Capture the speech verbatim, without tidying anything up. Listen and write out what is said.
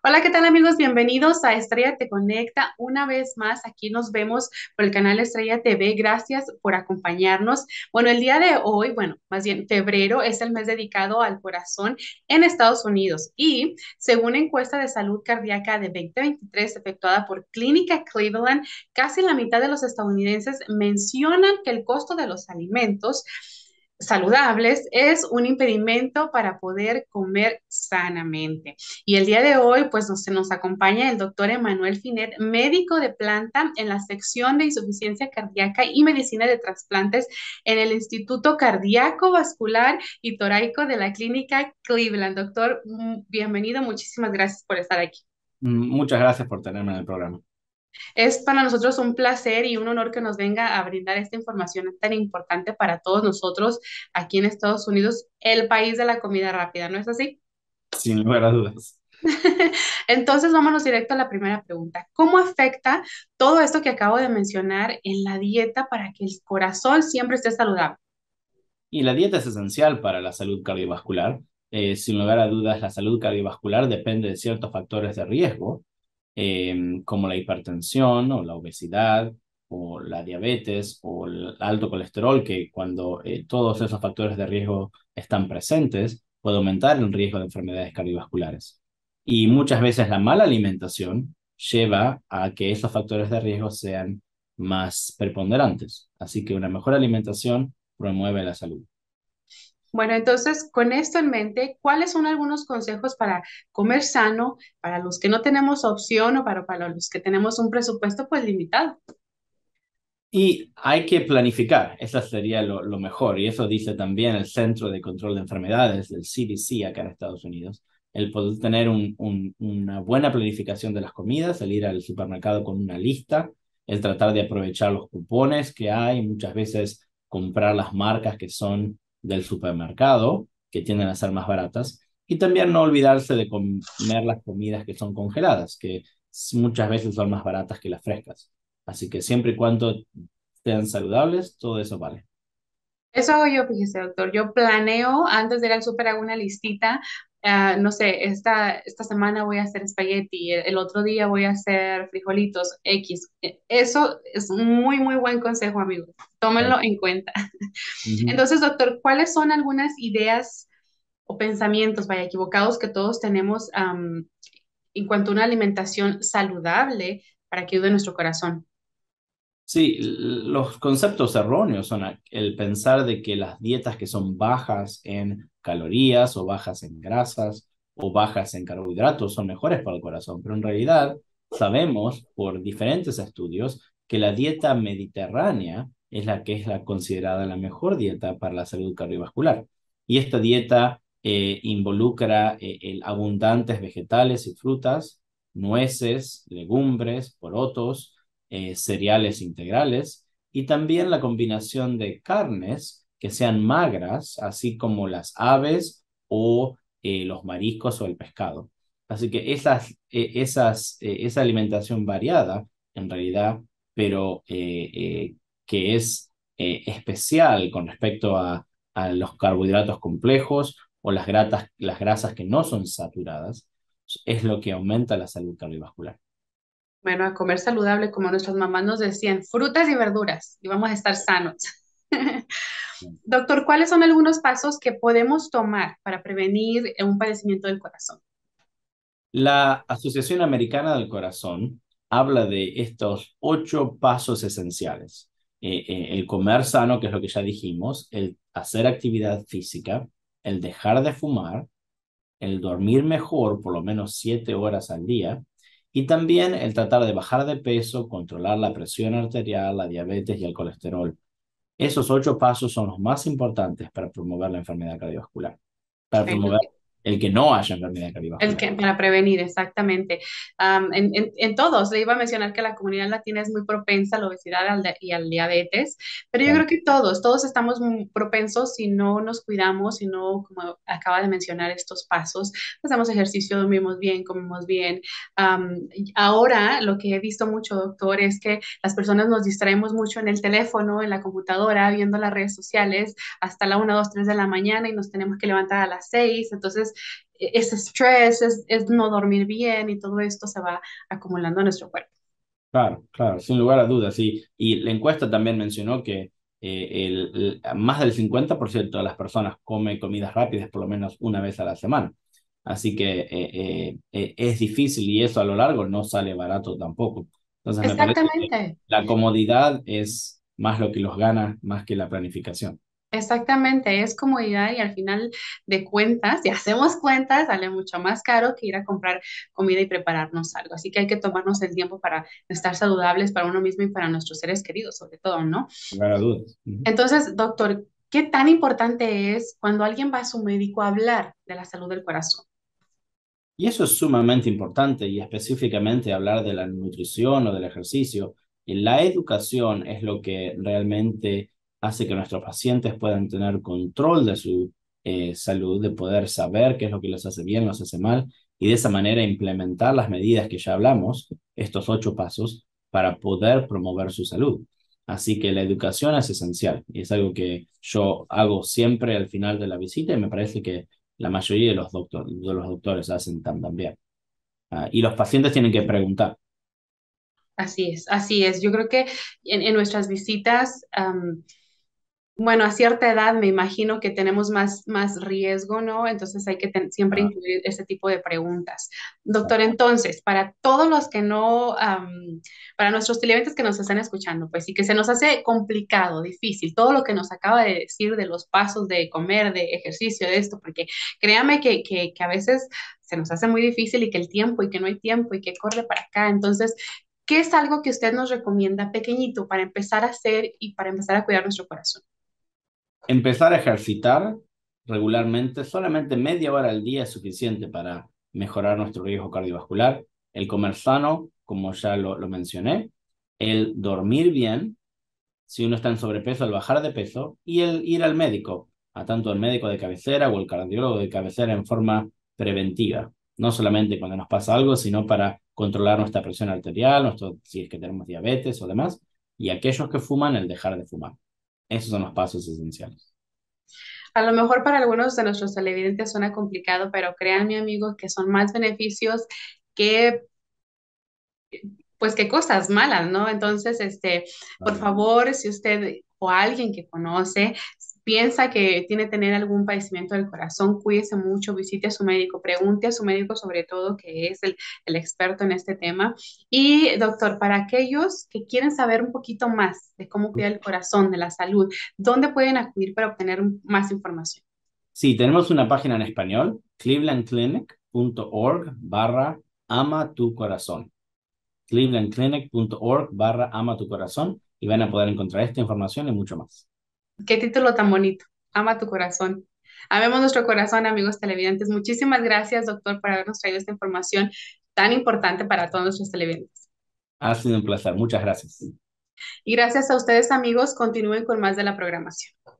Hola, ¿qué tal amigos? Bienvenidos a Estrella Te Conecta. Una vez más, aquí nos vemos por el canal Estrella T V. Gracias por acompañarnos. Bueno, el día de hoy, bueno, más bien febrero es el mes dedicado al corazón en Estados Unidos y según encuesta de salud cardíaca de dos mil veintitrés efectuada por Clínica Cleveland, casi la mitad de los estadounidenses mencionan que el costo de los alimentos saludables es un impedimento para poder comer sanamente. Y el día de hoy, pues nos, se nos acompaña el doctor Emanuel Finet, médico de planta en la sección de insuficiencia cardíaca y medicina de trasplantes en el Instituto Cardíaco, Vascular y Toraico de la Clínica Cleveland. Doctor, mm, bienvenido, muchísimas gracias por estar aquí. Mm, Muchas gracias por tenerme en el programa. Es para nosotros un placer y un honor que nos venga a brindar esta información tan importante para todos nosotros aquí en Estados Unidos, el país de la comida rápida, ¿no es así? Sin lugar a dudas. Entonces, vámonos directo a la primera pregunta. ¿Cómo afecta todo esto que acabo de mencionar en la dieta para que el corazón siempre esté saludable? Y la dieta es esencial para la salud cardiovascular. Eh, sin lugar a dudas, la salud cardiovascular depende de ciertos factores de riesgo, eh, como la hipertensión o la obesidad o la diabetes o el alto colesterol, que cuando eh, todos esos factores de riesgo están presentes, puede aumentar el riesgo de enfermedades cardiovasculares. Y muchas veces la mala alimentación lleva a que esos factores de riesgo sean más preponderantes. Así que una mejor alimentación promueve la salud. Bueno, entonces, con esto en mente, ¿cuáles son algunos consejos para comer sano para los que no tenemos opción o para, para los que tenemos un presupuesto pues limitado? Y hay que planificar, eso sería lo, lo mejor, y eso dice también el Centro de Control de Enfermedades, el C D C acá en Estados Unidos, el poder tener un, un, una buena planificación de las comidas, el ir al supermercado con una lista, el tratar de aprovechar los cupones que hay, muchas veces comprar las marcas que son del supermercado, que tienden a ser más baratas, y también no olvidarse de comer las comidas que son congeladas, que muchas veces son más baratas que las frescas. Así que siempre y cuando sean saludables, todo eso vale. Eso hago yo, fíjese, doctor. Yo planeo antes de ir al súper, hago una listita. Ah, no sé, esta, esta semana voy a hacer espagueti, el, el otro día voy a hacer frijolitos X. E- Eso es un muy, muy buen consejo, amigo. Tal- Tómenlo en cuenta. Ujú. Entonces, doctor, ¿cuáles son algunas ideas o pensamientos, vaya, equivocados que todos tenemos am, en cuanto a una alimentación saludable para que ayude a nuestro corazón? Sí, l- los conceptos erróneos son a- el pensar de que las dietas que son bajas en calorías o bajas en grasas o bajas en carbohidratos son mejores para el corazón, pero en realidad sabemos por diferentes estudios que la dieta mediterránea es la que es la considerada la mejor dieta para la salud cardiovascular. Y esta dieta eh, involucra eh, el abundantes vegetales y frutas, nueces, legumbres, porotos, eh, cereales integrales y también la combinación de carnes que sean magras, así como las aves o eh, los mariscos o el pescado. Así que esas, eh, esas, eh, esa alimentación variada, en realidad, pero eh, eh, que es eh, especial con respecto a, a los carbohidratos complejos o las, gratas, las grasas que no son saturadas, es lo que aumenta la salud cardiovascular. Bueno, a comer saludable, como nuestras mamás nos decían, frutas y verduras, y vamos a estar sanos. Doctor, ¿cuáles son algunos pasos que podemos tomar para prevenir un padecimiento del corazón? La Asociación Americana del Corazón habla de estos ocho pasos esenciales. Eh, eh, el comer sano, que es lo que ya dijimos, el hacer actividad física, el dejar de fumar, el dormir mejor, por lo menos siete horas al día, y también el tratar de bajar de peso, controlar la presión arterial, la diabetes y el colesterol. Esos ocho pasos son los más importantes para promover la enfermedad cardiovascular, para promover el que no haya enfermedad El cardiovascular. que, para prevenir, exactamente. Am, en, en, en todos, le iba a mencionar que la comunidad latina es muy propensa a la obesidad al de- y al diabetes, pero yo creo que todos, todos estamos muy propensos si no nos cuidamos, si no, como acaba de mencionar, estos pasos, hacemos ejercicio, dormimos bien, comemos bien. Am, y ahora, lo que he visto mucho, doctor, es que las personas nos distraemos mucho en el teléfono, en la computadora, viendo las redes sociales hasta la una, dos, tres de la mañana y nos tenemos que levantar a las seis. Entonces, e- ese estrés, es, es no dormir bien y todo esto se va acumulando en nuestro cuerpo. Claro, claro, sin lugar a dudas, sí. Y la encuesta también mencionó que eh, el, el- más del cincuenta por ciento de las personas come comidas rápidas por lo menos una vez a la semana. Así que eh, eh, eh, es difícil y eso a lo largo no sale barato tampoco. Entonces me parece que Exactamente. la comodidad es más lo que los gana, más que la planificación. Exactamente, es comodidad y al final de cuentas, si hacemos cuentas, sale mucho más caro que ir a comprar comida y prepararnos algo. Así que hay que tomarnos el tiempo para estar saludables para uno mismo y para nuestros seres queridos, sobre todo, ¿no? Sin lugar a dudas. Ujú. Entonces, doctor, ¿qué tan importante es cuando alguien va a su médico a hablar de la salud del corazón? Y eso es sumamente importante y específicamente hablar de la nutrición o del ejercicio. Y la educación es lo que realmente hace que nuestros pacientes puedan tener control de su eh, salud, de poder saber qué es lo que les hace bien, los hace mal, y de esa manera implementar las medidas que ya hablamos, estos ocho pasos, para poder promover su salud. Así que la educación es esencial y es algo que yo hago siempre al final de la visita y me parece que la mayoría de los, doctor, de los doctores hacen tan, también. Ah, y los pacientes tienen que preguntar. Así es, así es. Yo creo que en, en nuestras visitas, am, bueno, a cierta edad me imagino que tenemos más, más riesgo, ¿no? Entonces hay que ten- siempre Ah, incluir ese tipo de preguntas. Doctor, entonces, para todos los que no, am, para nuestros televidentes que nos están escuchando, pues sí que se nos hace complicado, difícil, todo lo que nos acaba de decir de los pasos de comer, de ejercicio, de esto, porque créame que, que, que a veces se nos hace muy difícil y que el tiempo y que no hay tiempo y que corre para acá. Entonces, ¿qué es algo que usted nos recomienda pequeñito para empezar a hacer y para empezar a cuidar nuestro corazón? empezar a ejercitar regularmente, solamente media hora al día es suficiente para mejorar nuestro riesgo cardiovascular. El comer sano, como ya lo, lo mencioné, el dormir bien, si uno está en sobrepeso, el bajar de peso y el ir al médico, a tanto el médico de cabecera o el cardiólogo de cabecera en forma preventiva, no solamente cuando nos pasa algo, sino para controlar nuestra presión arterial, nuestro, si es que tenemos diabetes o demás, y aquellos que fuman, el dejar de fumar. Esos son los pasos esenciales. A lo mejor para algunos de nuestros televidentes suena complicado, pero créanme, amigos, que son más beneficios que, pues, que cosas malas, ¿no? Entonces, este, por Vale. favor, si usted o alguien que conoce piensa que tiene que tener algún padecimiento del corazón, cuídese mucho, visite a su médico, pregunte a su médico sobre todo, que es el, el experto en este tema. Y, doctor, para aquellos que quieren saber un poquito más de cómo cuidar el corazón, de la salud, ¿dónde pueden acudir para obtener más información? Sí, tenemos una página en español, clevelandclinic.org barra ama tu corazón. clevelandclinic.org barra ama tu corazón y van a poder encontrar esta información y mucho más. Qué título tan bonito. Ama tu corazón. Amemos nuestro corazón, amigos televidentes. Muchísimas gracias, doctor, por habernos traído esta información tan importante para todos nuestros televidentes. Ha sido un placer. Muchas gracias. Y gracias a ustedes, amigos. Continúen con más de la programación.